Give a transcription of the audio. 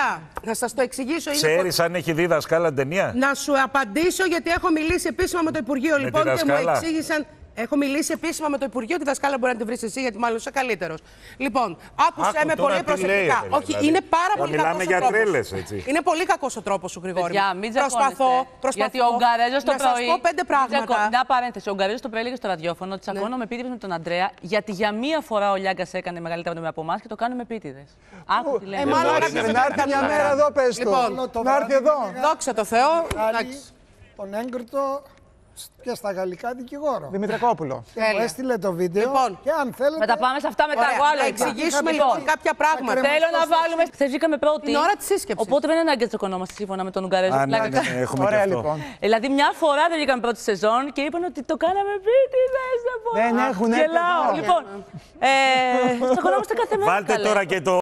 Να σας το εξηγήσω. Ξέρεις αν έχει δει δασκάλα ταινία? Να σου απαντήσω, γιατί έχω μιλήσει επίσημα με το Υπουργείο λοιπόν και μου εξήγησαν. Έχω μιλήσει επίσημα με το Υπουργείο, τη δασκάλα μπορεί να τη βρει εσύ, γιατί μάλλον είσαι καλύτερος. Λοιπόν, άκουσέ με πολύ προσεκτικά. Όχι, δηλαδή, είναι πάρα πολύ κακός ο τρόπος. Τρέλες, έτσι. Είναι πολύ κακός ο τρόπος σου, Γρηγόρη. Προσπαθώ. Γιατί ο Ουγγαρέζος το πρωί. Να σας πω 5 πράγματα. Μια παρένθεση. Ο Ουγγαρέζος το πρωί έλεγε στο ραδιόφωνο ότι τσακώνομαι επίτηδες με τον Αντρέα, γιατί για μία φορά ο Λιάγκας έκανε μεγαλύτερα νόημα από εμάς και το κάνουμε επίτηδες. Άκου τι λέμε. Μάλλον να έρθει μια μέρα εδώ, πες το. Να έρθει εδώ. Δόξα τω Θεώ. Τον έγκριτο και στα γαλλικά δικηγόρο. Δημητρακόπουλο. Και μου έστειλε το βίντεο. Λοιπόν, και αν θέλετε. Θα τα πάμε σε αυτά μετά. Εγώ άλλο να εξηγήσουμε λοιπόν κάποια πράγματα. Θέλω να βάλουμε. Χθες βγήκαμε πρώτη. Την ώρα της σύσκεψης. Οπότε δεν είναι ανάγκη να τσακωνόμαστε σύμφωνα με τον Ουγγαρέζο. Ωραία, λοιπόν. Δηλαδή, μια φορά δεν βγήκαμε πρώτη σεζόν και είπαν ότι το κάναμε επίτηδες. Δεν έχουν έρθει. Λοιπόν, τσακωνόμαστε κάθε μέρα. Βάλτε τώρα και το.